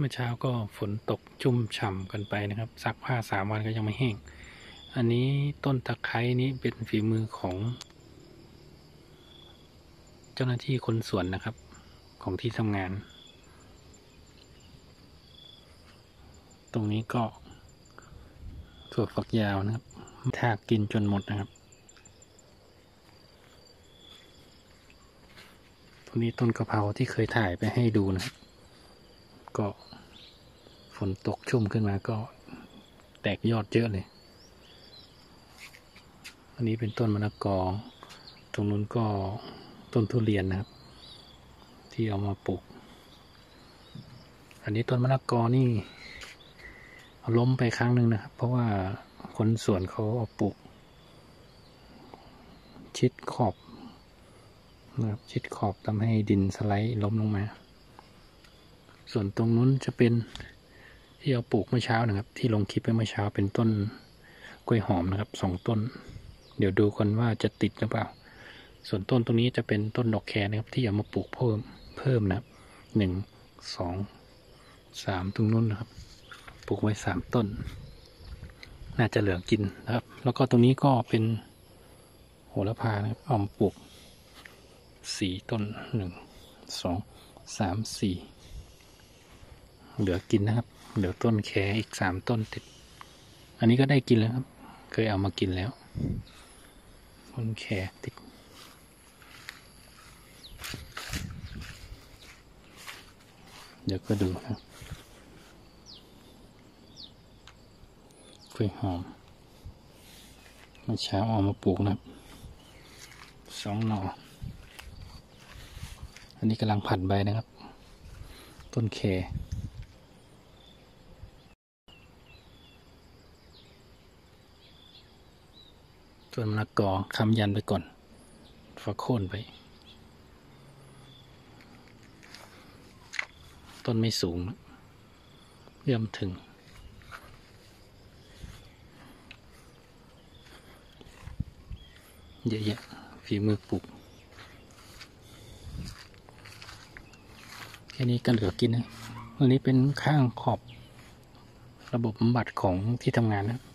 มื่อเช้าก็ฝนตกชุ่มฉ่ำกันไปนะครับซักผ้า3 วันก็ยังไม่แห้งอันนี้ต้นตะไคร้นี้เป็นฝีมือของเจ้าหน้าที่คนสวนนะครับของที่ทำงานตรงนี้ก็ถั่วฝักยาวนะครับถ้ากินจนหมดนะครับตรงนี้ต้นกะเพราที่เคยถ่ายไปให้ดูนะครับก็ฝนตกชุ่มขึ้นมาก็แตกยอดเยอะเลยอันนี้เป็นต้นมะละกอตรงนู้นก็ต้นทุเรียนนะครับที่เอามาปลูกอันนี้ต้นมะละกอนี่ล้มไปครั้งหนึ่งนะครับเพราะว่าคนสวนเขาเอาปลูกชิดขอบนะครับชิดขอบทำให้ดินสไลด์ล้มลงมาส่วนตรงนู้นจะเป็นที่เอาปลูกเมื่อเช้านะครับที่ลงคลิปไปเมื่อเช้าเป็นต้นกล้วยหอมนะครับ2 ต้นเดี๋ยวดูกันว่าจะติดหรือเปล่าส่วนต้นตรงนี้จะเป็นต้นดอกแคนะครับที่เอามาปลูกเพิ่มนะครับ1 2 3ตรงนู้นนะครับปลูกไว้3 ต้นน่าจะเหลือกินนะครับแล้วก็ตรงนี้ก็เป็นโหระพานะครับเอามาปลูก4 ต้น1 2 3 4เหลือกินนะครับเหลือต้นแคอีก3 ต้นติดอันนี้ก็ได้กินแล้วครับเคยเอามากินแล้วต้นแคติดเดี๋ยวก็ดูนะกล้วยหอมเมื่อเช้าเอามาปลูกนะครับ2 หน่ออันนี้กำลังผัดใบนะครับต้นแคต้นมะละกอค้ำยันไปก่อนฝักโค่นไปต้นไม่สูงเอื้อมถึงเยอะแยะฝีมือปลูกแค่นี้กันเหลือกินนะอันนี้เป็นข้างขอบระบบบำบัดของที่ทำงานนะ